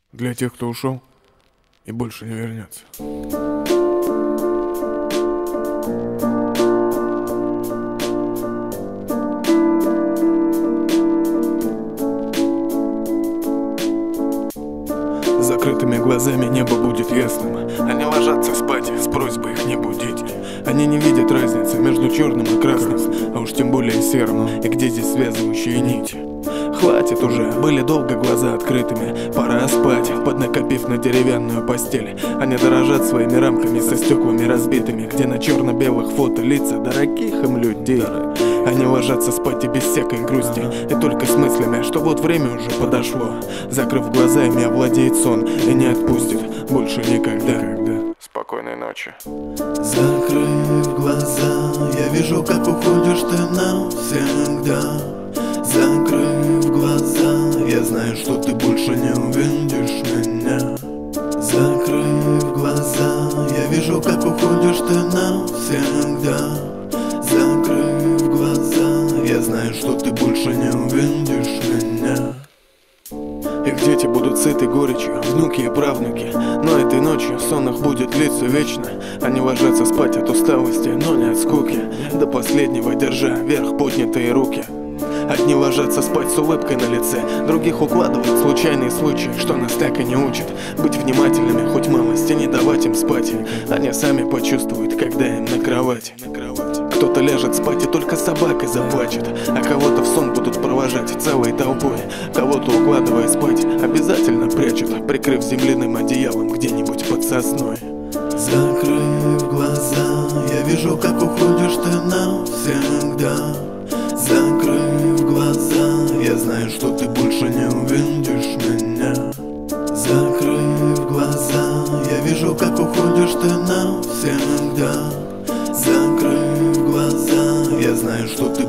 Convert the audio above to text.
Для тех, кто ушел и больше не вернется. С закрытыми глазами небо будет ясным. Они ложатся спать с просьбой их не будить. Они не видят разницы между черным и красным, а уж тем более серым. И где здесь связывающие нити? Хватит уже, были долго глаза открытыми. Пора спать, поднакопив на деревянную постель. Они дорожат своими рамками со стеклами разбитыми, где на черно-белых фото лица дорогих им людей. Они ложатся спать и без всякой грусти, и только с мыслями, что вот время уже подошло. Закрыв глаза, ими овладеет сон и не отпустит больше никогда. Спокойной ночи. Закрыв глаза, я вижу, как уходишь ты навсегда. Закрыв глаза, я знаю, что ты больше не увидишь меня. Закрыв глаза, я вижу, как уходишь ты навсегда. Закрыв глаза, я знаю, что ты больше не увидишь меня. Их дети будут сыты горечью, внуки и правнуки. Но этой ночью сон их будет длиться вечно. Они ложатся спать от усталости, но не от скуки, до последнего держа вверх поднятые руки. Одни ложатся спать с улыбкой на лице, других укладывают случайные случаи, что нас так и не учат быть внимательными, хоть малости не давать им спать. Они сами почувствуют, когда им на кровать. Кто-то ляжет спать и только собака заплачет, а кого-то в сон будут провожать целой толпой. Кого-то, укладывая спать, обязательно прячут, прикрыв земляным одеялом где-нибудь под сосной. Закрыв глаза, я вижу, как уходишь ты навсегда. Закрыв глаза, я знаю, что ты больше не увидишь меня. Закрыв глаза, я вижу, как уходишь ты навсегда. Закрыв глаза, я знаю, что ты